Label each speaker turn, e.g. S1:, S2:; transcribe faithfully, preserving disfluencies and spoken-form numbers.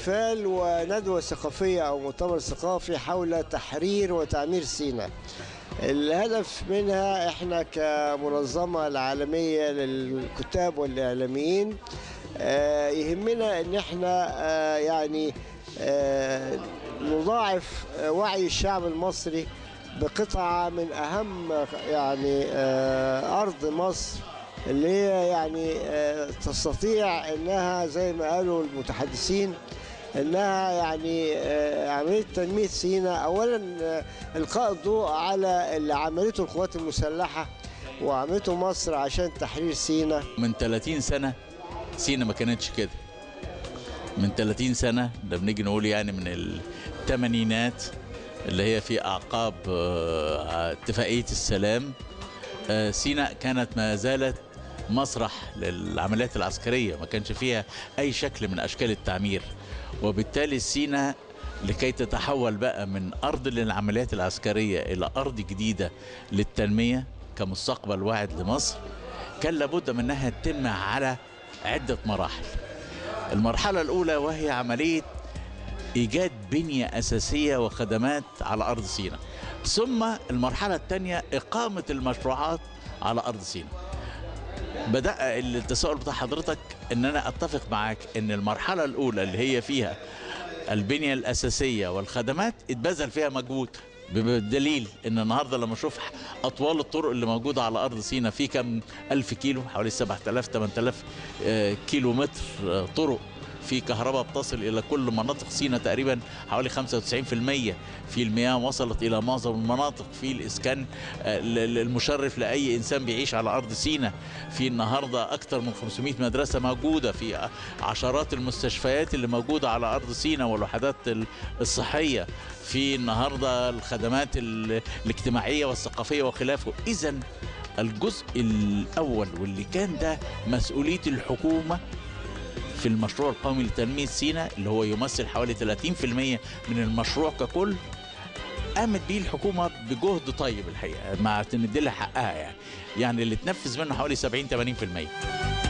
S1: احتفال وندوة ثقافية أو مؤتمر ثقافي حول تحرير وتعمير سيناء. الهدف منها احنا كمنظمة العالمية للكتاب والإعلاميين يهمنا ان احنا يعني نضاعف وعي الشعب المصري بقطعة من أهم يعني أرض مصر اللي هي يعني تستطيع أنها زي ما قالوا المتحدثين أنها يعني عملية تنمية سيناء. أولا إلقاء الضوء على اللي عملته القوات المسلحة وعملته مصر عشان تحرير سيناء.
S2: من ثلاثين سنة سيناء ما كانتش كده. من ثلاثين سنة ده بنيجي نقول يعني من الثمانينات اللي هي في أعقاب اتفاقية السلام، سيناء كانت ما زالت مسرح للعمليات العسكرية، ما كانش فيها أي شكل من أشكال التعمير. وبالتالي سيناء لكي تتحول بقى من أرض للعمليات العسكرية إلى أرض جديدة للتنمية كمستقبل واعد لمصر، كان لابد من أنها تتم على عدة مراحل. المرحلة الأولى وهي عملية إيجاد بنية أساسية وخدمات على أرض سيناء، ثم المرحلة الثانية إقامة المشروعات على أرض سيناء. بدأ التساؤل بتاع حضرتك إن أنا أتفق معاك إن المرحلة الأولى اللي هي فيها البنية الأساسية والخدمات اتبذل فيها مجهود، بدليل ان النهارده لما اشوف اطوال الطرق اللي موجوده على ارض سيناء في كم الف كيلو، حوالي سبعة آلاف ثمانية آلاف كيلو متر طرق، في كهرباء بتصل الى كل مناطق سيناء تقريبا حوالي خمسة وتسعين بالمئة، في المياه وصلت الى معظم المناطق، في الاسكان المشرف لاي انسان بيعيش على ارض سيناء، في النهارده اكثر من خمسمئة مدرسه موجوده، في عشرات المستشفيات اللي موجوده على ارض سيناء والوحدات الصحيه، في النهارده الخدمات الاجتماعيه والثقافيه وخلافه. اذا الجزء الاول واللي كان ده مسؤوليه الحكومه في المشروع القومي لتنمية سيناء اللي هو يمثل حوالي ثلاثين بالمئة من المشروع ككل، قامت بيه الحكومة بجهد طيب الحقيقة، مع تندي لها حقها يعني، يعني اللي تنفذ منه حوالي سبعين ثمانين بالمئة.